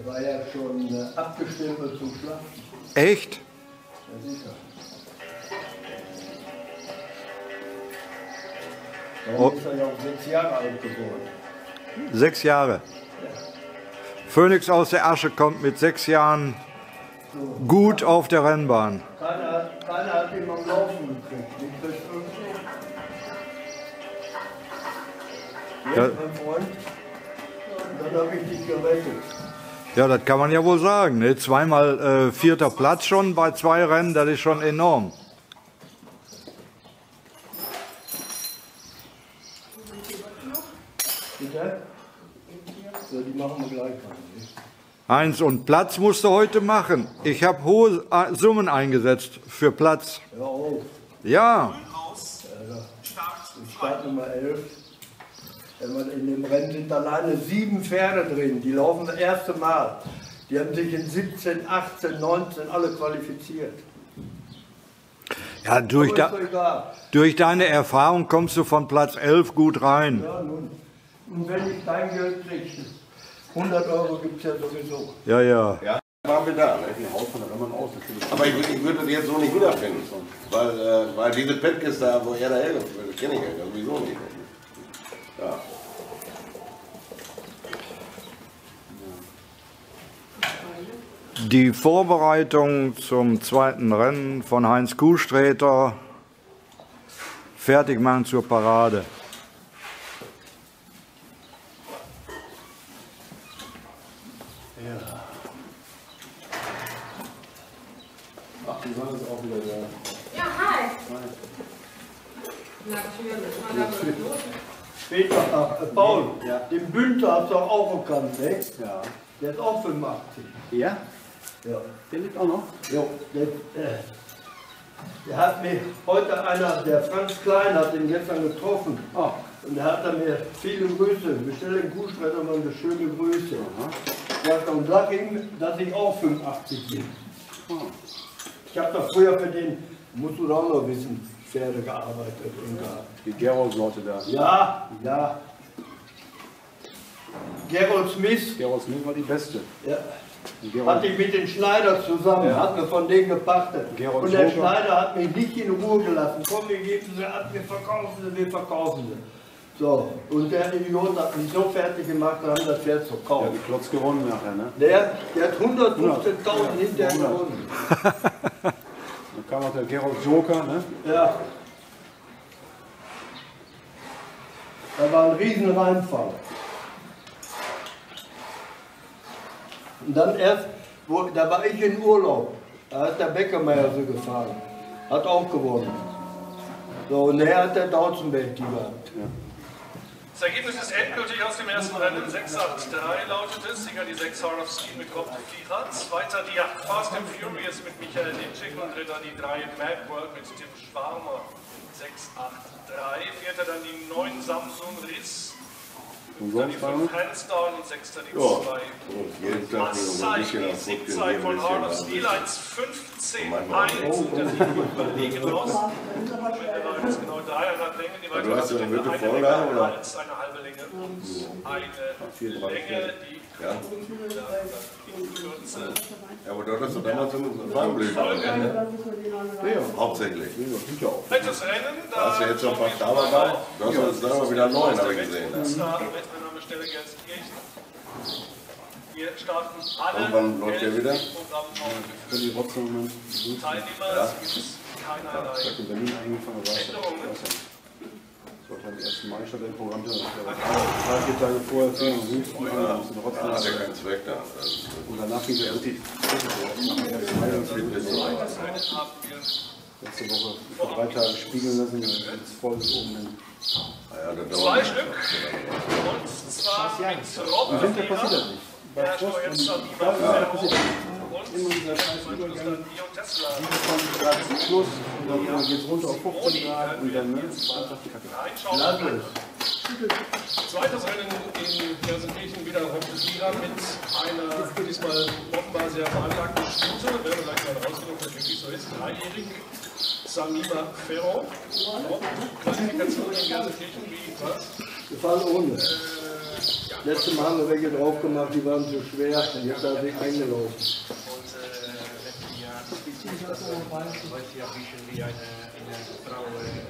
war ja schon abgestempelt zum Schlachten. Echt? Ja, sicher. Darum ist er ja auch 6 Jahre alt geworden. 6 Jahre. Ja. Phönix aus der Asche kommt mit 6 Jahren gut auf der Rennbahn. Keiner hat ihn am Laufen gekriegt. Ich krieg 5. Ja. Jetzt, mein Freund, dann habe ich dich gerettet. Ja, das kann man ja wohl sagen. Ne? Zweimal 4. Platz schon bei 2 Rennen, das ist schon enorm. Bitte? So, die machen wir gleich mal. Heinz, und Platz musst du heute machen. Ich habe hohe Summen eingesetzt für Platz. Hör auf. Ja, Start Nummer 11. In dem Rennen sind alleine 7 Pferde drin. Die laufen das erste Mal. Die haben sich in 17, 18, 19 alle qualifiziert. ja durch, Aber ist doch egal. durch deine Erfahrung kommst du von Platz 11 gut rein. Ja, nun. Und wenn ich dein Geld kriege, 100 € gibt es ja sowieso. Ja, ja. Ja, waren wir da. Ne? Aber ich würde das jetzt so nicht wiederfinden. Weil diese Petkiste da, wo er da herkommt, das kenne ich ja sowieso nicht. Ja. Die Vorbereitung zum 2. Rennen von Heinz Kuhsträter. Fertig machen zur Parade. Ach, die Sonne ist auch wieder da. Ja, hi. Na, das ist wieder Peter, Paul, Ja. den Bündner hast du auch erkannt, ne? Ja. Der ist auch 85. Ja? Ja. Der liegt auch noch? Jo, der hat mir heute einer, der Franz Klein, hat den gestern getroffen. Oh. Und der hat mir viele Grüße, bestelle den Kuhstreiter mal eine schöne Grüße. Ja, und sag ihm, dass ich auch 85 bin. Oh. Ich habe doch früher für den, musst du auch noch wissen, Pferde gearbeitet. Und Die Gerold-Sorte da. ja, ja. Gerold Smith, Gerold Smith war die beste. ja, Gerold, hatte ich mit den Schneider zusammen, Ja. hat mir von denen gepachtet. Gerold Und der Joker. Schneider hat mich nicht in Ruhe gelassen. Komm, wir geben sie ab, wir verkaufen sie. So, und der Idiot hat mich so fertig gemacht, da haben das Pferd der verkauft. hat die Klotz gewonnen nachher, ne? Der hat 115.000 hinterher 100. gewonnen. Dann kam auch der Gerold Joker, ne? Ja. Da war ein riesen Reinfall. Und dann erst, da war ich in Urlaub, da hat der Beckermeier so gefahren, hat auch gewonnen. So, und er hat der Dautzenberg die gehabt. Das Ergebnis ist endgültig aus dem ersten Rennen. 683 lautet es. Sieger die 6 Heart of Steel mit Kopf Vierer. Zweiter die 8 Fast and Furious mit Michael Ditschik. Und dritter die 3 Mad World mit Tim Schwarmer. 683. Vierter dann die 9 Samsung Riss. Fünfter die 5 Handsdown und sechster die 2. Jeden Tag Massai, die Siegzeit von Heart of Steel 1,15,1 und der Sieg überlegen raus. Mittlerweile ist genau 3,5 Länge, die weitere hast du eine Länge Mitte Vorlage, oder? als eine halbe Länge und eine Länge, die Ja. in Kürze. Ja, aber dort hast du damals so eine Warnblüte, ne? Hauptsächlich. Letztes Rennen, Da hast du jetzt schon fast da dabei. Du hast uns dann mal wieder 9, habe ich gesehen. Das war Wettbewerbstelle Gelsenkirchen. Wir starten alle. Und wann läuft der wieder? Für die Teilnehmer. Es gibt keinerlei in Berlin eingefangen, war Änderungen. Dort hat die erste Mai statt im Programm. 3-4 Tage vorher für den Husten an, da musst du trotzdem. Ja, hat ja keinen Zweck da. Und danach ging der richtig. Letzte Woche vor 3 Tagen spiegeln lassen und jetzt voll bis oben hin. Ja, das 2 Stück. Und zwar mit Robbenfeder. Der steuert Sabiba Ferro. Und immer dieser scheiß Übergang. Bio Tesla. 27 Grad zum Schluss und dann geht es runter auf 15 Grad und dann einfach die Kacke. Einschauen. Zweites Rennen in Gelsenkirchen wieder Robbenfeder mit einer diesmal offenbar sehr veranlagten Stute. Werden wir gleich mal rausfinden, ob das wirklich so ist. 3-jährig. Samima Ferro. Qualifikation in Gelsenkirchen, wie was? Gefallen ohne. Ja, Letztes Mal haben wir welche drauf gemacht, die waren zu schwer und jetzt hat sie eingelaufen. Letzten Jahr, das weiß ja, wie schon wie eine Frau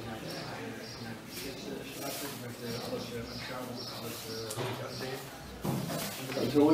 jetzt ich möchte alles anschauen und alles ansehen. Also,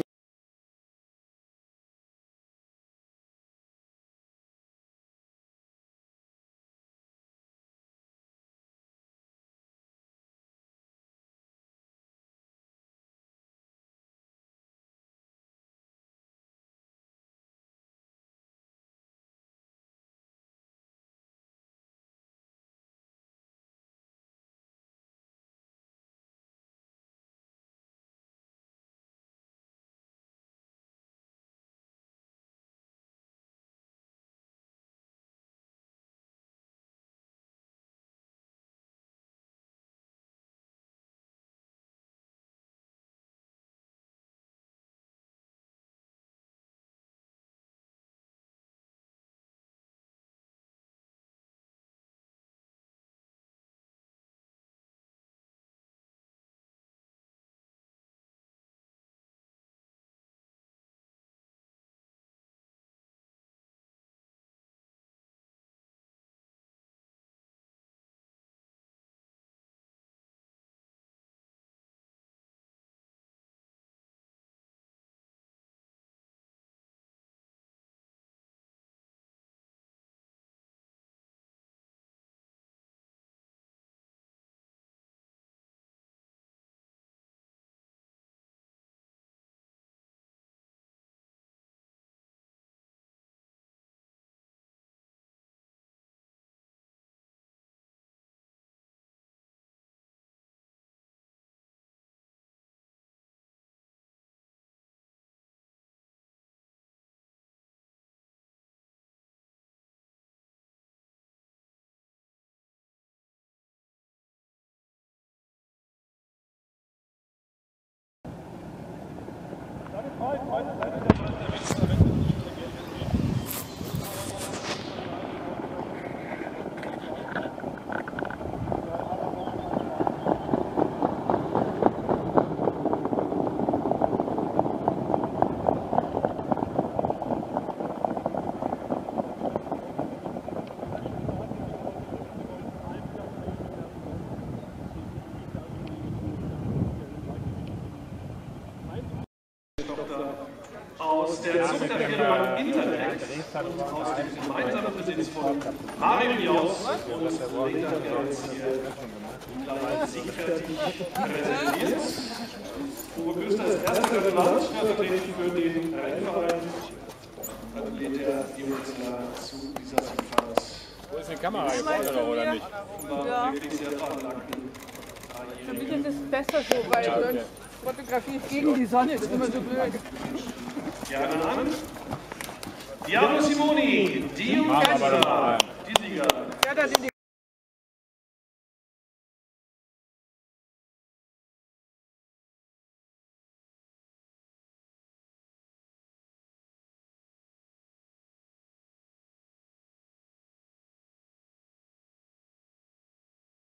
aus der Zug der Firma Internet und aus dem gemeinsamen Besitz von Mario Jaus und Rita Gerz hier mittlerweile siegfertig präsentiert. Uwe Küster ist erster Gratulant, stellvertretend für den Rennverein. Gratuliert der Jungwechsler zu dieser Siegfahrt. Wo ist die Kamera hier vorne oder nicht? War wirklich sehr veranlagt. Für mich ist es besser so, weil sonst Fotografie gegen die Sonne ist immer so blöd. Ja, dann Diablo Simoni, die Jungwechsler, die Sieger. Ja, das sind die